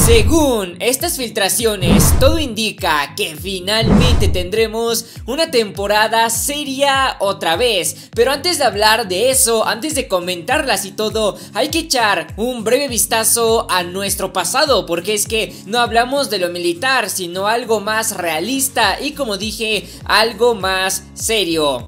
Según estas filtraciones, todo indica que finalmente tendremos una temporada seria otra vez. Pero antes de hablar de eso, antes de comentarlas y todo, hay que echar un breve vistazo a nuestro pasado, porque es que no hablamos de lo militar, sino algo más realista y, como dije, algo más serio.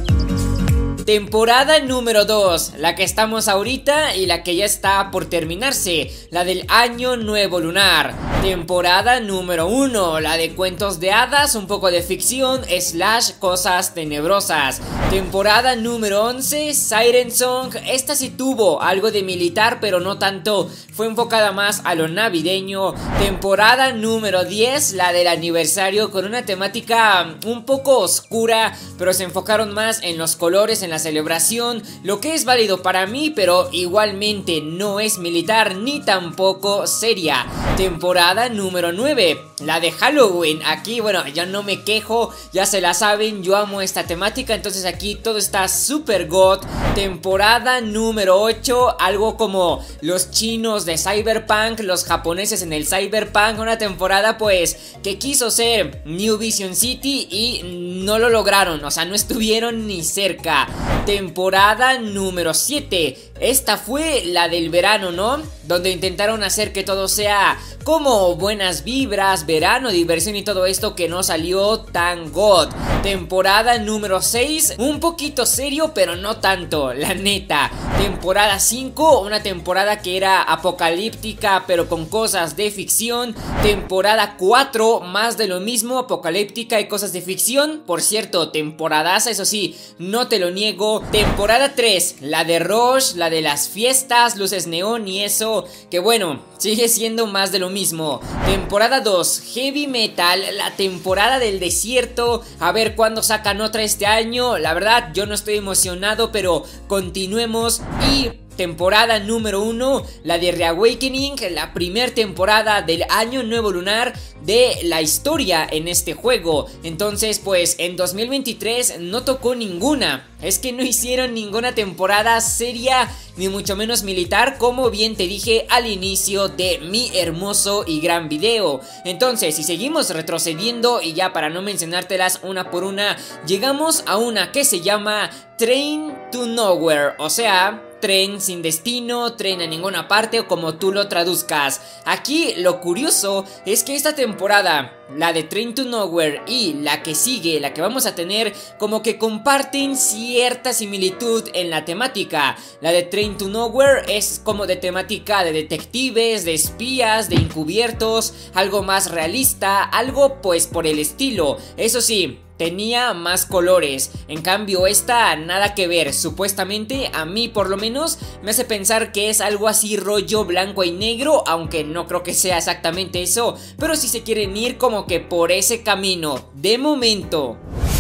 Temporada número 2, la que estamos ahorita y la que ya está por terminarse, la del Año Nuevo Lunar. Temporada número 1, la de cuentos de hadas, un poco de ficción / cosas tenebrosas. Temporada número 11, Siren Song. Esta sí tuvo algo de militar, pero no tanto, fue enfocada más a lo navideño. Temporada número 10, la del aniversario, con una temática un poco oscura, pero se enfocaron más en los colores, en la celebración, lo que es válido para mí, pero igualmente no es militar ni tampoco seria. Temporada número 9, la de Halloween. Aquí, bueno, yo no me quejo, ya se la saben, yo amo esta temática, entonces aquí todo está super god. Temporada número 8, algo como los chinos de Cyberpunk, los japoneses en el Cyberpunk, una temporada pues que quiso ser New Vision City y no lo lograron, o sea, no estuvieron ni cerca. Temporada número 7, esta fue la del verano, ¿no? Donde intentaron hacer que todo sea como buenas vibras, verano, diversión y todo esto, que no salió tan god. Temporada número 6, un poquito serio pero no tanto, la neta. Temporada 5, una temporada que era apocalíptica pero con cosas de ficción. Temporada 4, más de lo mismo, apocalíptica y cosas de ficción. Por cierto, temporadaza, eso sí, no te lo niego. Temporada 3, la de Rush, la de las fiestas, luces neón y eso, que bueno, sigue siendo más de lo mismo. Temporada 2, Heavy Metal, la temporada del desierto. A ver cuándo sacan otra este año. La verdad, yo no estoy emocionado, pero continuemos. Y temporada número 1, la de Reawakening, la primera temporada del Año Nuevo Lunar de la historia en este juego. Entonces pues en 2023 no tocó ninguna. Es que no hicieron ninguna temporada seria, ni mucho menos militar, como bien te dije al inicio de mi hermoso y gran video. Entonces, si seguimos retrocediendo, y ya para no mencionártelas una por una, llegamos a una que se llama Train to Nowhere, o sea, tren sin destino, tren a ninguna parte, o como tú lo traduzcas. Aquí lo curioso es que esta temporada, la de Train to Nowhere y la que sigue, la que vamos a tener, como que comparten cierta similitud en la temática. La de Train to Nowhere es como de temática de detectives, de espías, de encubiertos, algo más realista, algo pues por el estilo. Eso sí, tenía más colores, en cambio esta nada que ver. Supuestamente, a mí por lo menos me hace pensar que es algo así rollo blanco y negro, aunque no creo que sea exactamente eso, pero si se quieren ir como que por ese camino, de momento.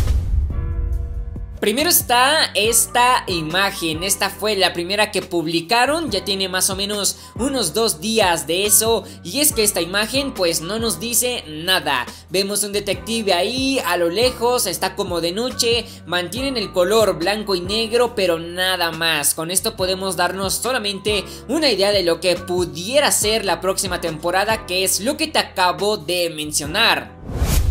Primero está esta imagen, esta fue la primera que publicaron, ya tiene más o menos unos 2 días de eso, y es que esta imagen pues no nos dice nada. Vemos un detective ahí a lo lejos, está como de noche, mantienen el color blanco y negro, pero nada más. Con esto podemos darnos solamente una idea de lo que pudiera ser la próxima temporada, que es lo que te acabo de mencionar.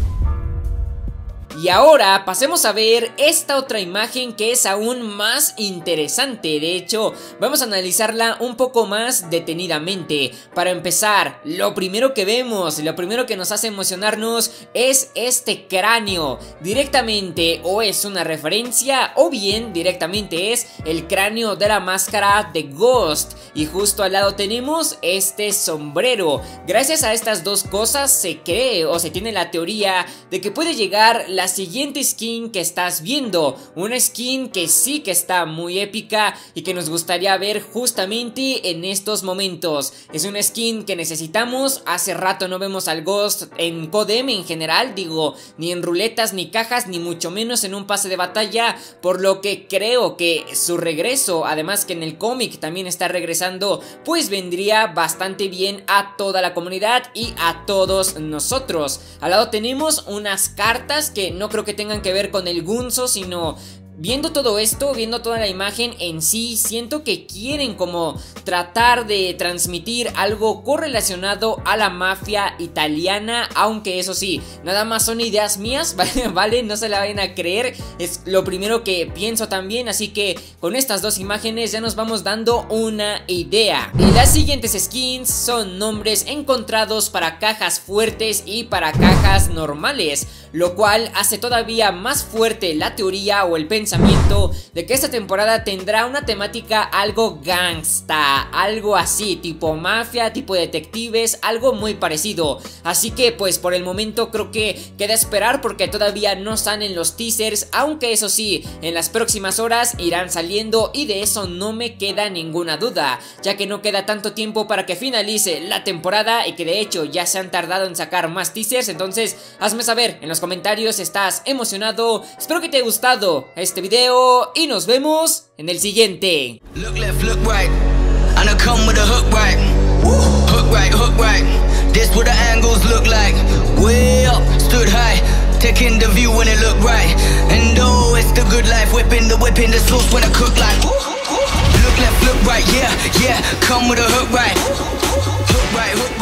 Y ahora pasemos a ver esta otra imagen que es aún más interesante. De hecho, vamos a analizarla un poco más detenidamente. Para empezar, lo primero que vemos, lo primero que nos hace emocionarnos es este cráneo. Directamente o es una referencia o bien directamente es el cráneo de la máscara de Ghost. Y justo al lado tenemos este sombrero. Gracias a estas dos cosas se cree o se tiene la teoría de que puede llegar la siguiente skin que estás viendo, una skin que sí que está muy épica y que nos gustaría ver justamente en estos momentos. Es una skin que necesitamos, hace rato no vemos al Ghost en Codem en general, digo, ni en ruletas ni cajas, ni mucho menos en un pase de batalla, por lo que creo que su regreso, además que en el cómic también está regresando, pues vendría bastante bien a toda la comunidad y a todos nosotros. Al lado tenemos unas cartas que no creo que tengan que ver con el Gunzo, sino viendo todo esto, viendo toda la imagen en sí, siento que quieren como tratar de transmitir algo correlacionado a la mafia italiana, aunque eso sí, nada más son ideas mías, ¿vale? No se la vayan a creer, es lo primero que pienso también, así que con estas dos imágenes ya nos vamos dando una idea. Y las siguientes skins son nombres encontrados para cajas fuertes y para cajas normales, lo cual hace todavía más fuerte la teoría o el pensamiento de que esta temporada tendrá una temática algo gangsta, algo así, tipo mafia, tipo detectives, algo muy parecido. Así que pues por el momento creo que queda esperar porque todavía no salen los teasers, aunque eso sí, en las próximas horas irán saliendo y de eso no me queda ninguna duda, ya que no queda tanto tiempo para que finalice la temporada y que de hecho ya se han tardado en sacar más teasers. Entonces hazme saber en los comentarios si estás emocionado. Espero que te haya gustado este video y nos vemos en el siguiente. Look left, look right, and I come with a hook right. Hook right, hook right. This what the angles look like. Way up, stood high, taking the view when it look right. And oh, it's the good life, whipping the sauce when I cook like. Look left, look right, yeah, yeah. Come with a hook right, hook right, hook right.